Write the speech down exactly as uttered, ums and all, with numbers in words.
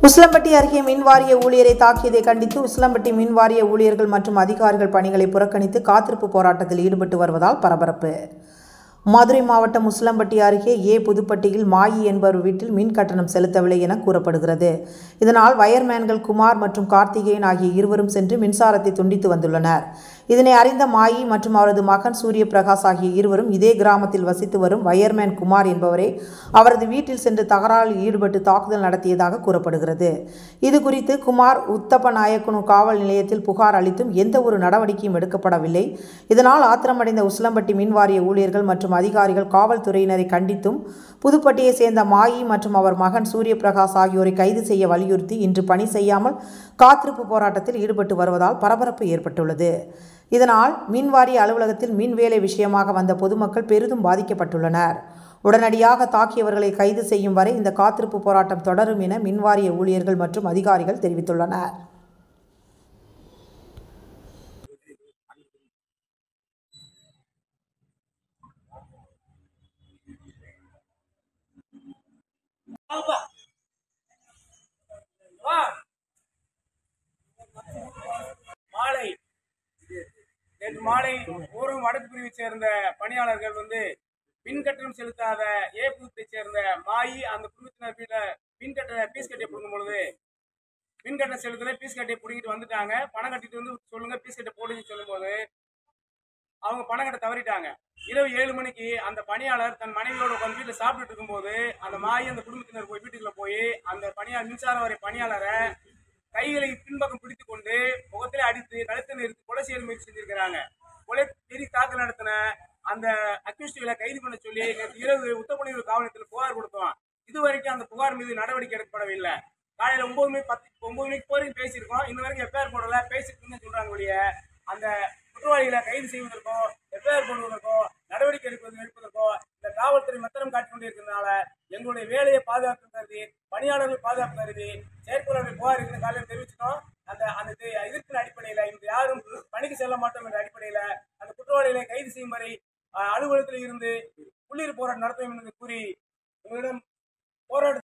உசிலம்பட்டி அருகே மின்வாரிய ஊழியரை தாக்கியதை கண்டித்து உசிலம்பட்டி மின்வாரிய ஊழியர்கள் மற்றும் அதிகாரிகள் பணிகளை புறக்கணித்து காத்திருப்பு போராட்டத்தில் ஈடுபட்டு வருவதால் பரபரப்பு. மதுரை மாவட்டம் உசிலம்பட்டி அருகே ஏ புதுப்பட்டியில் மாயி என்பவர் வீட்டில் மின் கட்டணம் செலுத்தவில்லை என கூறப்படுகிறது. இதனால் வயர்மேன்கள் குமார் மற்றும் கார்த்திகேயன் ஆகிய இருவரும் சென்று மின்சாரத்தை துண்டித்து வந்துள்ளனர். இதனை அறிந்த மாயி மற்றும் அவரது மகன் சூரிய பிரகாஷ் ஆகிய இருவரும் இதே கிராமத்தில் வசித்து வரும் வயர்மேன் குமார் என்பவரை அவரது வீட்டில் சென்று தகராறில் ஈடுபட்டு தாக்குதல் நடத்தியதாக கூறப்படுகிறது. இதுகுறித்து குமார் உத்தப்பநாயக்கனு காவல் நிலையத்தில் புகார் அளித்தும் எந்த ஒரு நடவடிக்கையும் எடுக்கப்படவில்லை. இதனால் ஆத்திரமடைந்த உசிலம்பட்டி மின்வாரிய ஊழியர்கள் மற்றும் அதிகாரிகள் காவல்துறையினரை கண்டித்தும் புதுப்பட்டியை சேர்ந்த மாயி மற்றும் அவர் மகன் சூரிய பிரகாஷ் ஆகியோரை கைது செய்ய வலியுறுத்தி இன்று பணி செய்யாமல் காத்திருப்பு போராட்டத்தில் ஈடுபட்டு வருவதால் பரபரப்பு ஏற்பட்டுள்ளது. இதனால் மின்வாரிய அலுவலகத்தில் மின் வேலை விஷயமாக வந்த பொதுமக்கள் பெரிதும் பாதிக்கப்பட்டுள்ளனர். உடனடியாக தாக்கியவர்களை கைது செய்யும் வரை இந்த காத்திருப்பு போராட்டம் தொடரும் என மின்வாரிய ஊழியர்கள் மற்றும் அதிகாரிகள் தெரிவித்துள்ளனர். மாலை நேற்று மாலை ஊரும் வடக்கு பிரிவை சேர்ந்த பணியாளர்கள் வந்து மின் கட்டணம் செலுத்தாத ஏ புதுப்பை சேர்ந்த மாயி அந்த குடும்பத்தினர் வீட்டை மின் கட்ட பீஸ் கட்டியை பிடுங்கும் பொழுது மின் கட்டணம் செலுத்தல பீஸ் கட்டியை பிடிக்கிட்டு வந்துட்டாங்க. பணம் கட்டிட்டு வந்து சொல்லுங்க பீஸ் கட்டை போடுன்னு சொல்லும் போது அவங்க பணம் கட்ட தவறிட்டாங்க. இரவு ஏழு மணிக்கு அந்த பணியாளர் தன் மனைவியோட உட்காந்து வீட்டில் சாப்பிட்டுட்டு இருக்கும்போது அந்த மாயி அந்த குடும்பத்தினர் போய் வீட்டுக்குள்ள போய் அந்த பணியாளர் மின்சார வரை பணியாளரை கைகளை பின்பக்கம் பிடித்து கொண்டு முகத்திலே அடித்து கழுத்தை நிறுத்தி கொலை செய்ய முயற்சி செஞ்சிருக்கிறாங்க. கொலை பெரிய தாக்கல் நடத்தின அந்த அக்யூஸ்டுகளை கைது பண்ண சொல்லி நேற்று இரவு உத்தரப்பணியூர் காவல் நிலையத்தில் புகார் கொடுத்தோம். இதுவரைக்கும் அந்த புகார் மீது நடவடிக்கை எடுக்கப்படவில்லை. காலையில் ஒன்பது மணி பத்து ஒன்பது மணிக்கு போரையும் பேசியிருக்கோம். இன்ன வரைக்கும் எஃப்ஐஆர் போடல. பேசிட்டு சொல்றாங்க ஒழிய அந்த குற்றவாளிகளை கைது செய்வதற்கோ எஃப்ஐஆர் போடுவதற்கோ நடவடிக்கை எடுப்பது எடுப்பதற்கோ இந்த காவல்துறை மெத்தனம் காட்டிக் கொண்டிருக்கிறதுனால எங்களுடைய வேலையை பாதுகாப்பு கருதி பணியாளர்கள் பாதுகாப்பு கருதி செயற்குழுவில் புகார் இருக்கிற காலையில் தெரிவிச்சிட்டோம். அந்த அந்த எதிர்ப்பின் அடிப்படையில் இன்று யாரும் பணிக்கு செல்ல மாட்டோம் என்ற அடிப்படையில் அந்த குற்றவாளிகளை கைது செய்யும் வரை அலுவலகத்தில் இருந்து உள்ளிரு போராட்டம் நடத்துவோம் என்று கூறி உங்களிடம் போராட்ட